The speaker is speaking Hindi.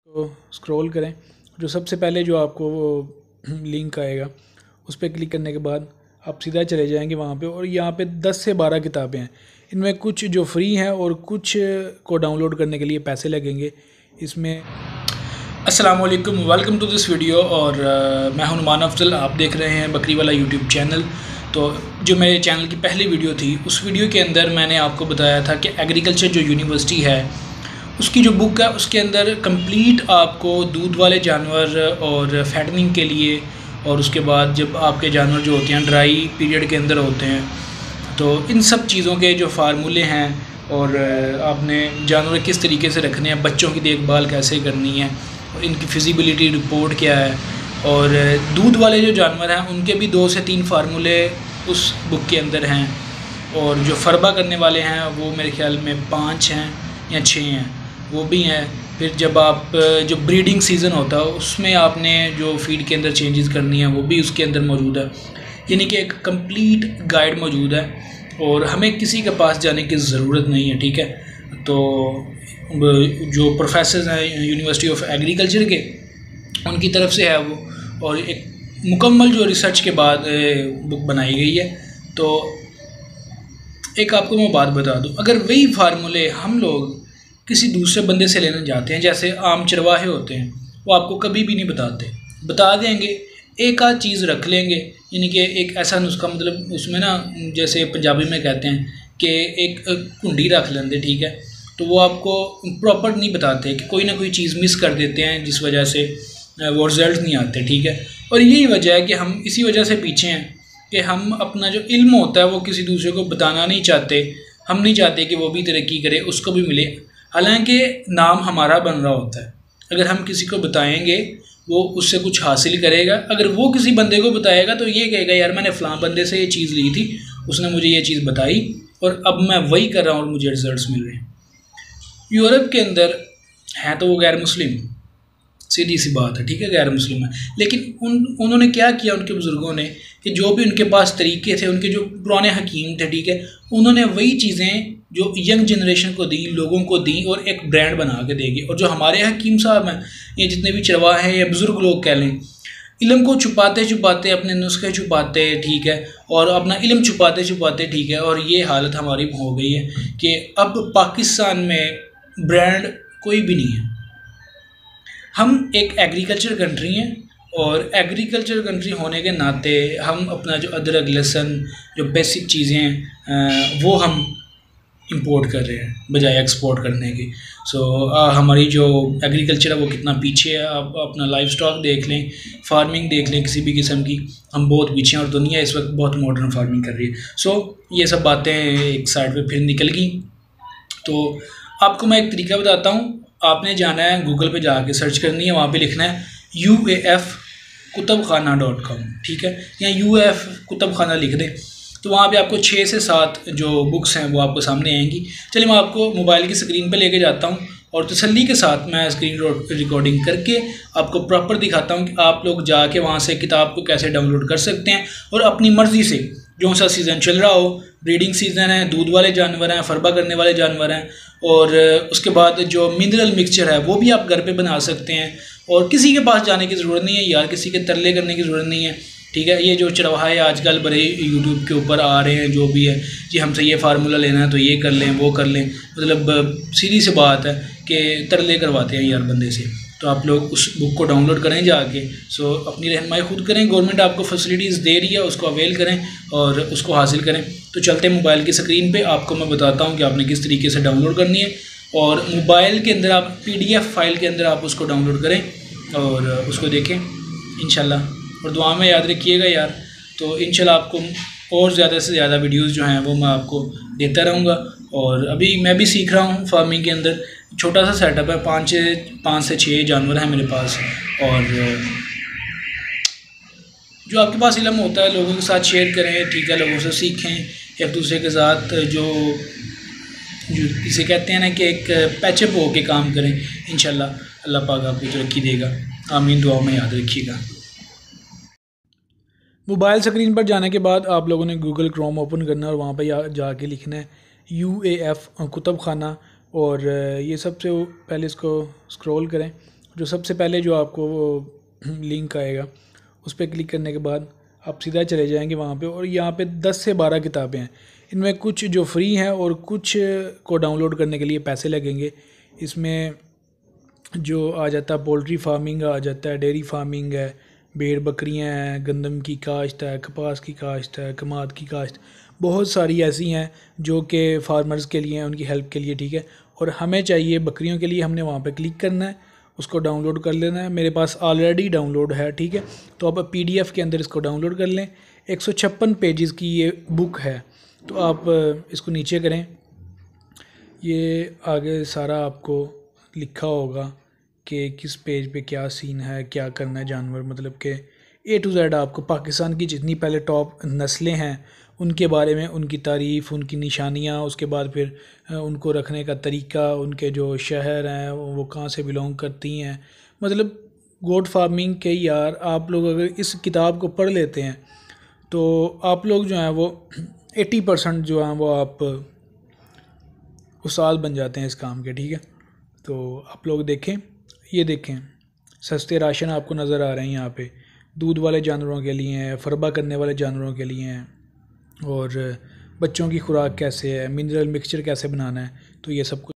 तो स्क्रॉल करें, जो सबसे पहले जो आपको वो लिंक आएगा उस पर क्लिक करने के बाद आप सीधा चले जाएंगे वहाँ पे, और यहाँ पे 10 से 12 किताबें हैं। इनमें कुछ जो फ्री हैं और कुछ को डाउनलोड करने के लिए पैसे लगेंगे इसमें। अस्सलाम वालेकुम, वेलकम टू दिस वीडियो। और मैं हूं नुमान अफजल, आप देख रहे हैं बकरी वाला यूट्यूब चैनल। तो जो मेरे चैनल की पहली वीडियो थी, उस वीडियो के अंदर मैंने आपको बताया था कि एग्रीकल्चर जो यूनिवर्सिटी है उसकी जो बुक है उसके अंदर कंप्लीट आपको दूध वाले जानवर और फैटनिंग के लिए, और उसके बाद जब आपके जानवर जो होते हैं ड्राई पीरियड के अंदर होते हैं, तो इन सब चीज़ों के जो फार्मूले हैं और आपने जानवर किस तरीके से रखने हैं, बच्चों की देखभाल कैसे करनी है, और इनकी फिजिबिलिटी रिपोर्ट क्या है, और दूध वाले जो जानवर हैं उनके भी 2 से 3 फार्मूले उस बुक के अंदर हैं, और जो फरबा करने वाले हैं वो मेरे ख्याल में 5 हैं या 6 हैं, वो भी हैं। फिर जब आप जो ब्रीडिंग सीज़न होता है उसमें आपने जो फीड के अंदर चेंजेस करनी है वो भी उसके अंदर मौजूद है। यानी कि एक कंप्लीट गाइड मौजूद है और हमें किसी के पास जाने की ज़रूरत नहीं है, ठीक है। तो जो प्रोफेसर हैं यूनिवर्सिटी ऑफ एग्रीकल्चर के, उनकी तरफ से है वो, और एक मुकम्मल जो रिसर्च के बाद बुक बनाई गई है। तो एक आपको मैं बात बता दूं, अगर वही फार्मूले हम लोग किसी दूसरे बंदे से लेने जाते हैं, जैसे आम चरवाहे होते हैं, वो आपको कभी भी नहीं बताते, बता देंगे एक आध चीज़ रख लेंगे, यानी कि एक ऐसा नुस्खा, मतलब उसमें ना जैसे पंजाबी में कहते हैं कि एक कुंडी रख लेंगे, ठीक है। तो वो आपको प्रॉपर नहीं बताते कि कोई ना कोई चीज़ मिस कर देते हैं जिस वजह से वो रिजल्ट नहीं आते, ठीक है। और यही वजह है कि हम इसी वजह से पीछे हैं कि हम अपना जो इल्म होता है वो किसी दूसरे को बताना नहीं चाहते। हम नहीं चाहते कि वो भी तरक्की करे, उसको भी मिले, हालांकि नाम हमारा बन रहा होता है। अगर हम किसी को बताएंगे वो उससे कुछ हासिल करेगा, अगर वो किसी बंदे को बताएगा तो ये कहेगा यार मैंने फ़लाँ बंदे से ये चीज़ ली थी, उसने मुझे ये चीज़ बताई और अब मैं वही कर रहा हूँ और मुझे रिजल्ट्स मिल रहे हैं। यूरोप के अंदर हैं तो वो गैर मुस्लिम, सीधी सी बात है, ठीक है, गैर मुस्लिम है, लेकिन उन्होंने क्या किया, उनके बुज़ुर्गों ने, कि जो भी उनके पास तरीके थे, उनके जो पुराने हकीम थे, ठीक है, उन्होंने वही चीज़ें जो यंग जनरेशन को दी, लोगों को दी और एक ब्रांड बना के देगी। और जो हमारे हकीम साहब हैं, ये जितने भी चरवाहे हैं या बुज़ुर्ग लोग कह लें, इल्म को छुपाते छुपाते, अपने नुस्खे छुपाते, ठीक है, और अपना इल्म छुपाते छुपाते, ठीक है, और ये हालत हमारी हो गई है कि अब पाकिस्तान में ब्रांड कोई भी नहीं है। हम एक एग्रीकल्चर कंट्री हैं और एग्रीकल्चर कंट्री होने के नाते हम अपना जो अदरक, लहसुन, जो बेसिक चीज़ें हैं वो हम इंपोर्ट कर रहे हैं बजाय एक्सपोर्ट करने की। हमारी जो एग्रीकल्चर है वो कितना पीछे है। आप अपना लाइफ स्टॉक देख लें, फार्मिंग देख लें, किसी भी किस्म की, हम बहुत पीछे हैं और दुनिया इस वक्त बहुत मॉडर्न फार्मिंग कर रही है। ये सब बातें एक साइड पे फिर निकल गई। तो आपको मैं एक तरीका बताता हूँ। आपने जाना है गूगल पे जाके सर्च करनी है, वहाँ पे लिखना है UAFkutubkhana.com, ठीक है, या UAF कुतुबखाना लिख दें तो वहाँ पे आपको 6 से 7 जो बुक्स हैं वो आपको सामने आएंगी। चलिए मैं आपको मोबाइल की स्क्रीन पे लेके जाता हूँ और तसल्ली के साथ मैं स्क्रीन रिकॉर्डिंग करके आपको प्रॉपर दिखाता हूँ कि आप लोग जाके वहाँ से किताब को कैसे डाउनलोड कर सकते हैं और अपनी मर्ज़ी से जो सा सीज़न चल रहा हो, ब्रीडिंग सीज़न है, दूध वाले जानवर हैं, फरबा करने वाले जानवर हैं, और उसके बाद जो मिनरल मिक्सचर है वो भी आप घर पे बना सकते हैं और किसी के पास जाने की ज़रूरत नहीं है यार, किसी के तरले करने की ज़रूरत नहीं है, ठीक है। ये जो चरवाहे आजकल बड़े यूट्यूब के ऊपर आ रहे हैं, जो भी है जी हमसे ये फार्मूला लेना है तो ये कर लें, वो कर लें, मतलब सीधी सी बात है कि तरले करवाते हैं यार बंदे से। तो आप लोग उस बुक को डाउनलोड करें जाके, अपनी रहनुमाई खुद करें, गवर्नमेंट आपको फैसिलिटीज़ दे रही है, उसको अवेल करें और उसको हासिल करें। तो चलते हैं मोबाइल की स्क्रीन पे, आपको मैं बताता हूँ कि आपने किस तरीके से डाउनलोड करनी है। और मोबाइल के अंदर आप PDF फाइल के अंदर आप उसको डाउनलोड करें और उसको देखें इंशाल्लाह, और दुआ में याद रखिएगा यार। तो इंशाल्लाह आपको और ज़्यादा से ज़्यादा वीडियोज़ जो हैं वो मैं आपको देता रहूँगा। और अभी मैं भी सीख रहा हूँ फार्मिंग के अंदर, छोटा सा सेटअप है, 5 से 6 जानवर हैं मेरे पास। और जो आपके पास इल्म होता है लोगों के साथ शेयर करें, ठीक है, लोगों से सीखें एक दूसरे के साथ, जो इसे कहते हैं ना कि एक पैचअप हो के काम करें। इंशाल्लाह अल्लाह पाक आपको तरक्की देगा, आमीन, दुआ में याद रखिएगा। मोबाइल स्क्रीन पर जाने के बाद आप लोगों ने गूगल क्रोम ओपन करना और वहाँ पर जाके लिखना है UAF कुतुबखाना, और ये सबसे पहले इसको स्क्रॉल करें जो सबसे पहले जो आपको वो लिंक आएगा उस पर क्लिक करने के बाद आप सीधा चले जाएंगे वहाँ पे, और यहाँ पे 10 से 12 किताबें हैं। इनमें कुछ जो फ्री हैं और कुछ को डाउनलोड करने के लिए पैसे लगेंगे। इसमें जो आ जाता है पोल्ट्री फार्मिंग आ जाता है, डेयरी फार्मिंग है, भेड़ बकरियां हैं, गंदम की काश्त है, कपास की काश्त है, कमाद की काश्त, बहुत सारी ऐसी हैं जो कि फार्मर्स के लिए हैं, उनकी हेल्प के लिए, ठीक है। और हमें चाहिए बकरियों के लिए, हमने वहाँ पे क्लिक करना है, उसको डाउनलोड कर लेना है। मेरे पास ऑलरेडी डाउनलोड है, ठीक है। तो आप PDF के अंदर इसको डाउनलोड कर लें। 156 पेजेस की ये बुक है। तो आप इसको नीचे करें, ये आगे सारा आपको लिखा होगा कि किस पेज पे क्या सीन है, क्या करना है जानवर, मतलब कि A to Z आपको पाकिस्तान की जितनी पहले टॉप नस्लें हैं उनके बारे में, उनकी तारीफ़, उनकी निशानियाँ, उसके बाद फिर उनको रखने का तरीका, उनके जो शहर हैं वो कहाँ से बिलोंग करती हैं, मतलब गोट फार्मिंग के यार आप लोग अगर इस किताब को पढ़ लेते हैं तो आप लोग जो हैं वो 80% जो हैं वो आप उस्ताद बन जाते हैं इस काम के, ठीक है। तो आप लोग देखें, ये देखें सस्ते राशन आपको नज़र आ रहे हैं यहाँ पे, दूध वाले जानवरों के लिए हैं, फरबा करने वाले जानवरों के लिए हैं, और बच्चों की खुराक कैसे है, मिनरल मिक्सचर कैसे बनाना है, तो ये सब कुछ